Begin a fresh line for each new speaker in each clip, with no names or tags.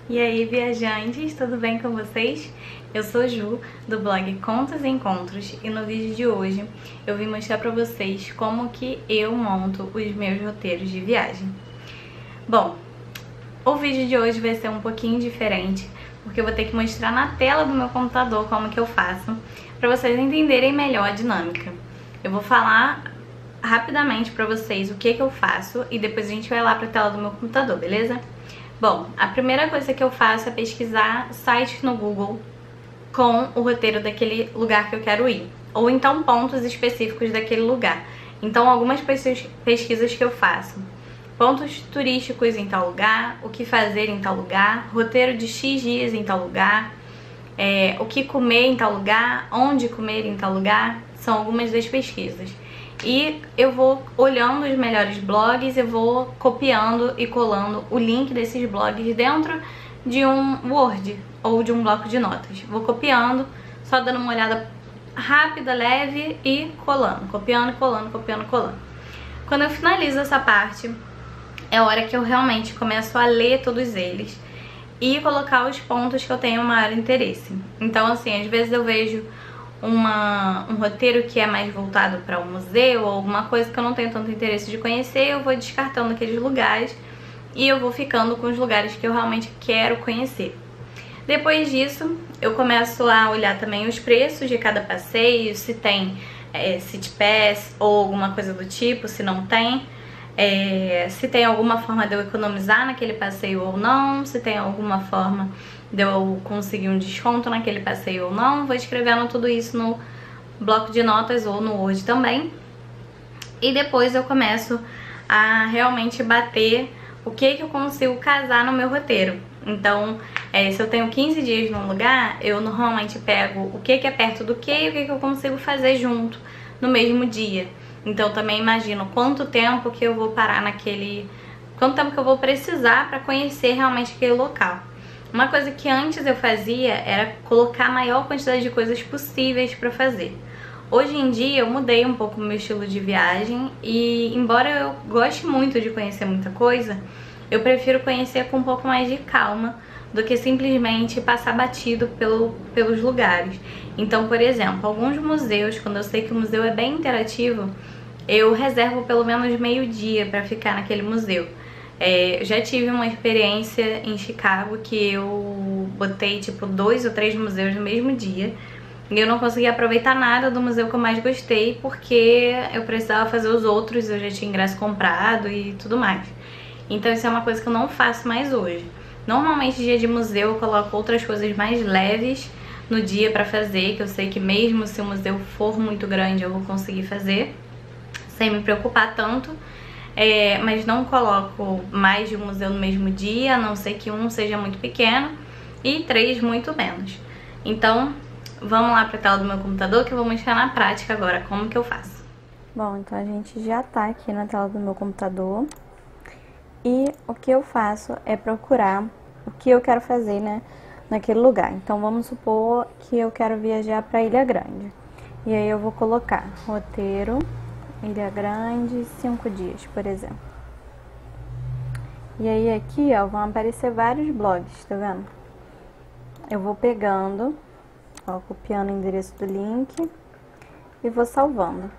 E aí, viajantes, tudo bem com vocês? Eu sou Ju, do blog Contos e Encontros, e no vídeo de hoje eu vim mostrar pra vocês como que eu monto os meus roteiros de viagem. Bom, o vídeo de hoje vai ser um pouquinho diferente, porque eu vou ter que mostrar na tela do meu computador como que eu faço, pra vocês entenderem melhor a dinâmica. Eu vou falar rapidamente pra vocês o que eu faço e depois a gente vai lá pra tela do meu computador, beleza? Bom, a primeira coisa que eu faço é pesquisar sites no Google com o roteiro daquele lugar que eu quero ir, ou então pontos específicos daquele lugar. Então, algumas pesquisas que eu faço: pontos turísticos em tal lugar, o que fazer em tal lugar, roteiro de X dias em tal lugar, o que comer em tal lugar, onde comer em tal lugar, são algumas das pesquisas. E eu vou olhando os melhores blogs, eu vou copiando e colando o link desses blogs dentro de um Word ou de um bloco de notas. Vou copiando, só dando uma olhada rápida, leve e colando, copiando e colando, copiando e colando. Quando eu finalizo essa parte, é a hora que eu realmente começo a ler todos eles e colocar os pontos que eu tenho maior interesse. Então, assim, às vezes eu vejo um roteiro que é mais voltado para um museu ou alguma coisa que eu não tenho tanto interesse de conhecer, eu vou descartando aqueles lugares e eu vou ficando com os lugares que eu realmente quero conhecer. Depois disso, eu começo a olhar também os preços de cada passeio, se tem City Pass ou alguma coisa do tipo, se não tem, se tem alguma forma de eu economizar naquele passeio ou não, se tem alguma forma de eu conseguir um desconto naquele passeio ou não. Vou escrevendo tudo isso no bloco de notas ou no Word também. E depois eu começo a realmente bater o que eu consigo casar no meu roteiro. Então, se eu tenho 15 dias num lugar, eu normalmente pego o que é perto do que e o que eu consigo fazer junto no mesmo dia. Então, também imagino quanto tempo que eu vou parar quanto tempo que eu vou precisar para conhecer realmente aquele local. Uma coisa que antes eu fazia era colocar a maior quantidade de coisas possíveis para fazer. Hoje em dia eu mudei um pouco o meu estilo de viagem e, embora eu goste muito de conhecer muita coisa, eu prefiro conhecer com um pouco mais de calma do que simplesmente passar batido pelos lugares. Então, por exemplo, alguns museus, quando eu sei que o museu é bem interativo, eu reservo pelo menos meio-dia para ficar naquele museu. Já tive uma experiência em Chicago que eu botei tipo 2 ou 3 museus no mesmo dia e eu não consegui aproveitar nada do museu que eu mais gostei porque eu precisava fazer os outros, eu já tinha ingresso comprado e tudo mais. Então isso é uma coisa que eu não faço mais hoje. Normalmente dia de museu eu coloco outras coisas mais leves no dia pra fazer, que eu sei que mesmo se o museu for muito grande eu vou conseguir fazer sem me preocupar tanto. Mas não coloco mais de um museu no mesmo dia, a não ser que um seja muito pequeno e 3 muito menos. Então, vamos lá para a tela do meu computador que eu vou mostrar na prática agora como que eu faço. Bom, então a gente já tá aqui na tela do meu computador e o que eu faço é procurar o que eu quero fazer, né, naquele lugar. Então, vamos supor que eu quero viajar para Ilha Grande. E aí eu vou colocar roteiro Ilha Grande, 5 dias, por exemplo. E aí aqui, ó, vão aparecer vários blogs, tá vendo? Eu vou pegando, ó, copiando o endereço do link e vou salvando.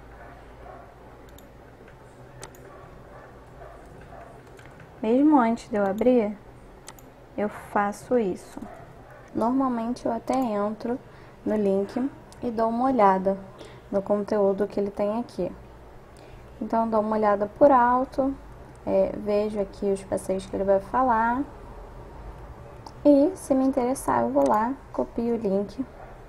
Mesmo antes de eu abrir, eu faço isso. Normalmente eu até entro no link e dou uma olhada no conteúdo que ele tem aqui. Então, dou uma olhada por alto, vejo aqui os passeios que ele vai falar. E, se me interessar, eu vou lá, copio o link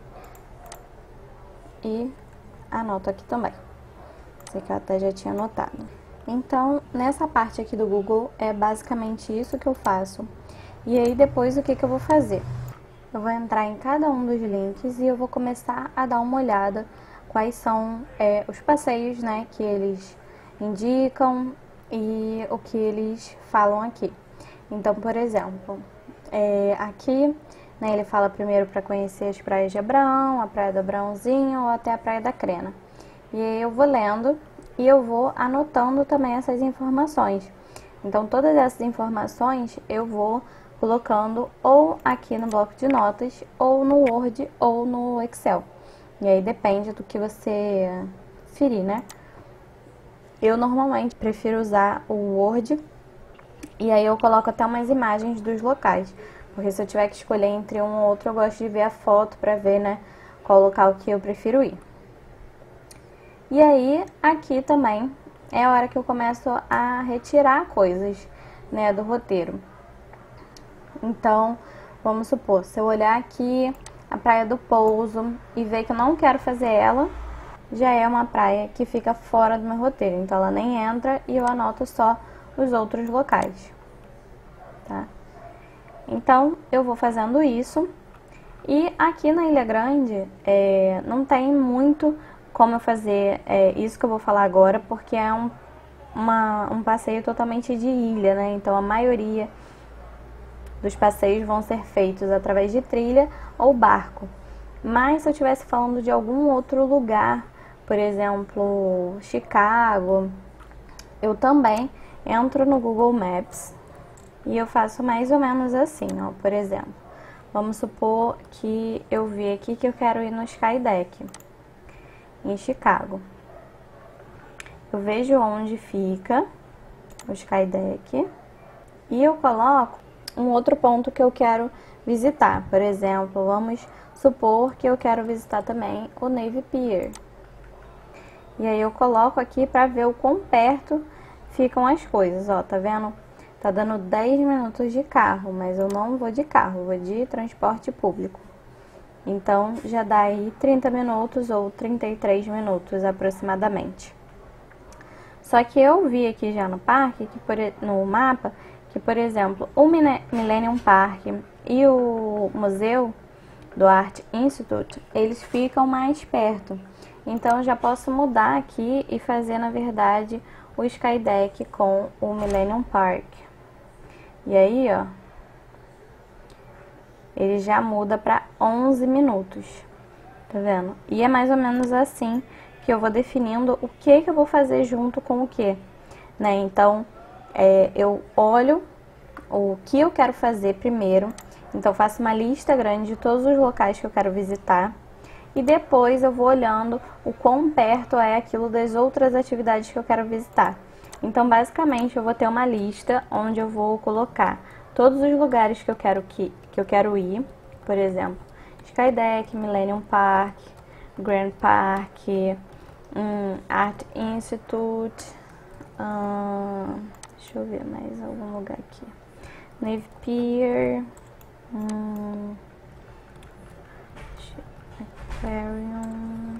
e anoto aqui também. Sei que eu até já tinha anotado. Então, nessa parte aqui do Google, é basicamente isso que eu faço. E aí, depois, o que eu vou fazer? Eu vou entrar em cada um dos links e eu vou começar a dar uma olhada quais são os passeios, né, que eles indicam e o que eles falam aqui. Então, por exemplo, aqui, né, ele fala primeiro para conhecer as praias de Abraão, a praia do Abraãozinho ou até a praia da Crena. E aí eu vou lendo e eu vou anotando também essas informações. Então, todas essas informações eu vou colocando ou aqui no bloco de notas, ou no Word, ou no Excel. E aí depende do que você preferir, né? Eu normalmente prefiro usar o Word, e aí eu coloco até umas imagens dos locais. Porque se eu tiver que escolher entre um ou outro, eu gosto de ver a foto pra ver, né, qual local que eu prefiro ir. E aí, aqui também é a hora que eu começo a retirar coisas, né, do roteiro. Então, vamos supor, se eu olhar aqui a Praia do Pouso e ver que eu não quero fazer ela, já é uma praia que fica fora do meu roteiro. Então, ela nem entra e eu anoto só os outros locais, tá? Então, eu vou fazendo isso. E aqui na Ilha Grande, não tem muito como eu fazer isso que eu vou falar agora, porque é um passeio totalmente de ilha, né? Então, a maioria dos passeios vão ser feitos através de trilha ou barco. Mas se eu estivesse falando de algum outro lugar, por exemplo, Chicago, eu também entro no Google Maps e eu faço mais ou menos assim, ó. Por exemplo, vamos supor que eu vi aqui que eu quero ir no Skydeck, em Chicago. Eu vejo onde fica o Skydeck e eu coloco um outro ponto que eu quero visitar. Por exemplo, vamos supor que eu quero visitar também o Navy Pier. E aí eu coloco aqui para ver o quão perto ficam as coisas, ó, tá vendo? Tá dando 10 minutos de carro, mas eu não vou de carro, vou de transporte público. Então, já dá aí 30 minutos ou 33 minutos aproximadamente. Só que eu vi aqui já no parque, no mapa, que, por exemplo, o Millennium Park e o Museu do Art Institute, eles ficam mais perto. Então, eu já posso mudar aqui e fazer, na verdade, o Skydeck com o Millennium Park. E aí, ó, ele já muda para 11 minutos, tá vendo? E é mais ou menos assim que eu vou definindo o que eu vou fazer junto com o que, né? Então, eu olho o que eu quero fazer primeiro, então faço uma lista grande de todos os locais que eu quero visitar, e depois eu vou olhando o quão perto é aquilo das outras atividades que eu quero visitar. Então, basicamente, eu vou ter uma lista onde eu vou colocar todos os lugares que eu quero ir, por exemplo, Skydeck, Millennium Park, Grand Park, Art Institute, deixa eu ver mais algum lugar aqui, Navy Pier, Aquarium,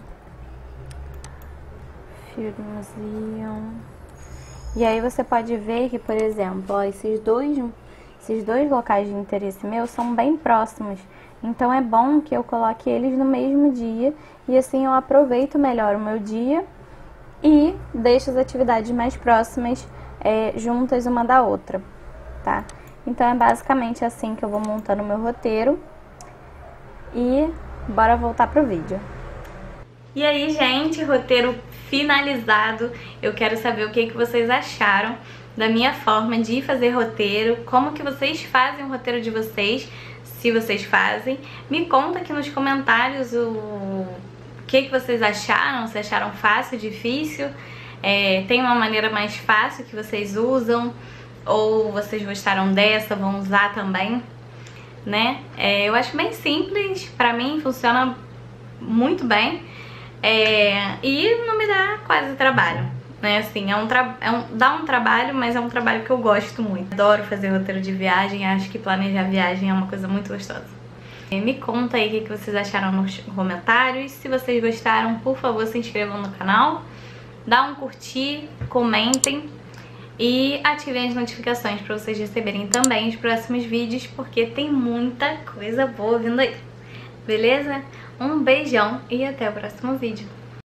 Field Museum. E aí você pode ver que, por exemplo, ó, esses dois locais de interesse meu são bem próximos. Então é bom que eu coloque eles no mesmo dia e assim eu aproveito melhor o meu dia e deixo as atividades mais próximas juntas uma da outra, tá? Então é basicamente assim que eu vou montando o meu roteiro e bora voltar pro vídeo. E aí, gente, roteiro finalizado. Eu quero saber o que vocês acharam da minha forma de fazer roteiro, como que vocês fazem o roteiro de vocês, se vocês fazem. Me conta aqui nos comentários o que vocês acharam, se acharam fácil, difícil, tem uma maneira mais fácil que vocês usam, ou vocês gostaram dessa, vão usar também, né? Eu acho bem simples, pra mim funciona muito bem. E não me dá quase trabalho, né? Assim, dá um trabalho, mas é um trabalho que eu gosto muito. Adoro fazer roteiro de viagem, acho que planejar viagem é uma coisa muito gostosa. Me conta aí o que vocês acharam nos comentários. Se vocês gostaram, por favor, se inscrevam no canal, dá um curtir, comentem e ativem as notificações para vocês receberem também os próximos vídeos, porque tem muita coisa boa vindo aí. Beleza? Um beijão e até o próximo vídeo.